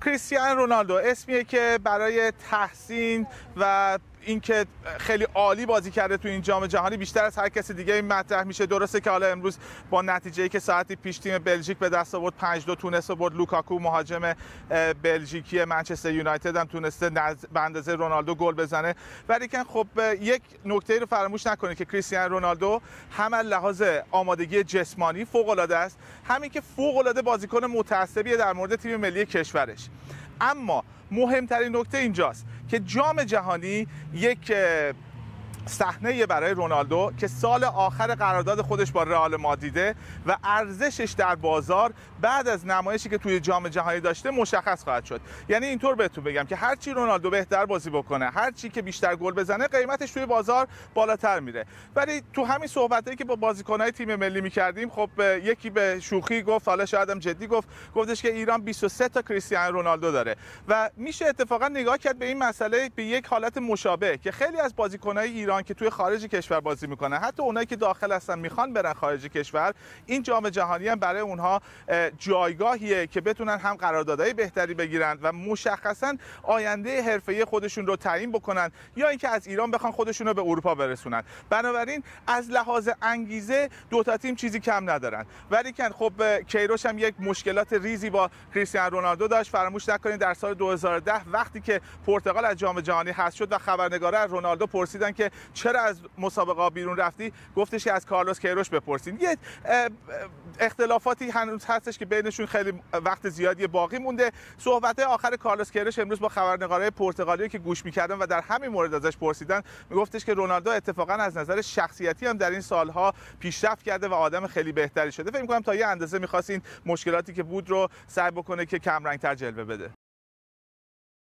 کریستیانو رونالدو اسمیه که برای تحسین و اینکه خیلی عالی بازی کرده تو این جام جهانی بیشتر از هر کسی دیگه مطرح میشه. درسته که حالا امروز با نتیجه‌ای که ساعتی پیش تیم بلژیک به دست آورد 5-2 تونست برد، لوکاکو مهاجم بلژیکی منچستر یونایتد هم تونسته به اندازه رونالدو گل بزنه. ولی که خب یک نکته رو فراموش نکنید که کریستیانو رونالدو هم از لحاظ آمادگی جسمانی فوق‌العاده است، همین که فوق‌العاده بازیکن متعصبیه در مورد تیم ملی کشورش. اما مهمترین نکته اینجاست که جام جهانی یک صحنه برای رونالدو که سال آخر قرارداد خودش با رئال مادریده و ارزشش در بازار بعد از نمایشی که توی جام جهانی داشته مشخص خواهد شد. یعنی اینطور بهتون بگم که هر چی رونالدو بهتر بازی بکنه، هر چی که بیشتر گل بزنه، قیمتش توی بازار بالاتر میره. ولی تو همین صحبتایی که با بازیکن‌های تیم ملی می‌کردیم، خب یکی به شوخی گفت، حالا شاید هم جدی گفتش که ایران 23 تا کریستیانو رونالدو داره و میشه اتفاقا نگاه کرد به این مسئله به یک حالت مشابه که خیلی از بازیکن‌های ایران که توی خارج کشور بازی میکنن، حتی اونایی که داخل هستن میخوان برن خارج کشور، این جام جهانی هم برای اونها جایگاهیه که بتونن هم قراردادهای بهتری بگیرن و مشخصا آینده حرفه‌ای خودشون رو تعیین بکنن یا اینکه از ایران بخوان خودشون رو به اروپا برسونن. بنابراین از لحاظ انگیزه دو تا تیم چیزی کم ندارن. ولی که خب کیروش هم یک مشکلات ریزی با کریستیانو رونالدو داشت. فراموش نکنید در سال 2010 وقتی که پرتغال از جام جهانی حذف شد و خبرنگارا از رونالدو پرسیدن که چرا از مسابقه بیرون رفتی، گفتش که از کارلوس کیروش بپرسین. یه اختلافاتی هنوز هستش که بینشون خیلی وقت زیادی باقی مونده. صحبت آخر کارلوس کیروش امروز با خبرنگارای پرتغالی که گوش می‌کردن و در همین مورد ازش پرسیدن، میگفتش که رونالدو اتفاقا از نظر شخصیتی هم در این سالها پیشرفت کرده و آدم خیلی بهتری شده. فکر می‌کنم تا یه اندازه می‌خواست این مشکلاتی که بود رو سعی بکنه که کم رنگ‌تر جلوه بده.